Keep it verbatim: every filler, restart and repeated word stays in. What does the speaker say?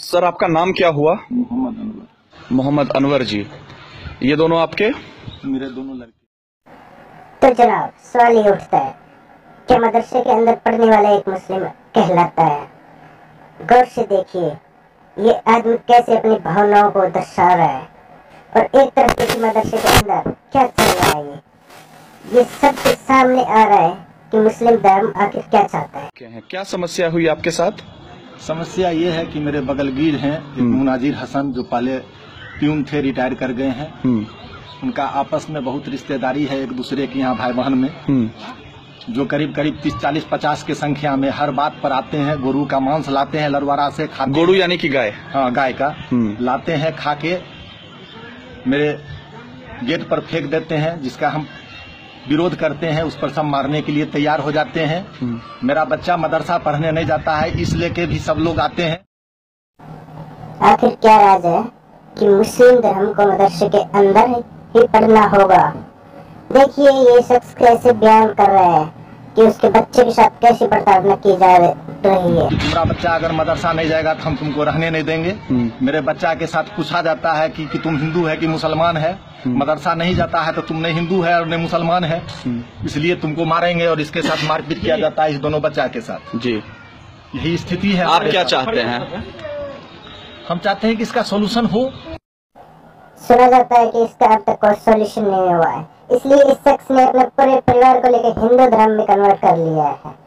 Sir आपका नाम क्या हुआ? मोहम्मद अनवर। मोहम्मद अनवर जी, ये दोनों आपके? मेरे दोनों लड़के। तो जनाब सवाल ये उठता है कि मदरसे के अंदर पढ़ने वाला एक मुस्लिम कहलाता है। गौर से देखिए ये आदमी कैसे अपनी भावनाओं को दर्शा रहा है और एक तरफ देखिए मदरसे के अंदर क्या चल रहा है। ये ये सबके सामने आ रहा है कि मुस्लिम धर्म आखिर क्या चाहता है। क्या है, क्या समस्या हुई आपके साथ? समस्या ये है कि मेरे बगलगीर हैं एक मुनाजिर हसन, जो पहले प्यून थे, रिटायर कर गए हैं। उनका आपस में बहुत रिश्तेदारी है एक दूसरे के यहाँ भाई बहन में, जो करीब करीब तीस चालीस पचास की संख्या में हर बात पर आते हैं। गोरू का मांस लाते हैं लरवारा से, खाते। गोरू यानी कि गाय? हाँ, गाय का लाते हैं, खा के मेरे गेट पर फेंक देते हैं, जिसका हम विरोध करते हैं। उस पर सब मारने के लिए तैयार हो जाते हैं। मेरा बच्चा मदरसा पढ़ने नहीं जाता है, इस लेके भी सब लोग आते हैं। आखिर क्या राज है कि मुस्लिम धर्म को मदरसे के अंदर ही पढ़ना होगा। देखिए ये शख्स कैसे बयान कर रहा है कि उसके बच्चे के साथ कैसी बर्ताव की जा रही है। तुम्हारा बच्चा अगर मदरसा नहीं जाएगा तो हम तुमको रहने नहीं देंगे। मेरे बच्चा के साथ पूछा जाता है कि, कि तुम हिंदू है कि मुसलमान है। मदरसा नहीं जाता है तो तुम नहीं हिंदू है और नहीं मुसलमान है, इसलिए तुमको मारेंगे। और इसके साथ मारपीट किया जाता है इस दोनों बच्चा के साथ। जी, यही स्थिति है। आप क्या चाहते हैं? हम चाहते हैं कि इसका सोल्यूशन हो। सुना जाता है कि इसका अब तक कोई सोल्यूशन नहीं हुआ है, इसलिए इस शख्स ने अपने पूरे परिवार को लेकर हिंदू धर्म में कन्वर्ट कर लिया है।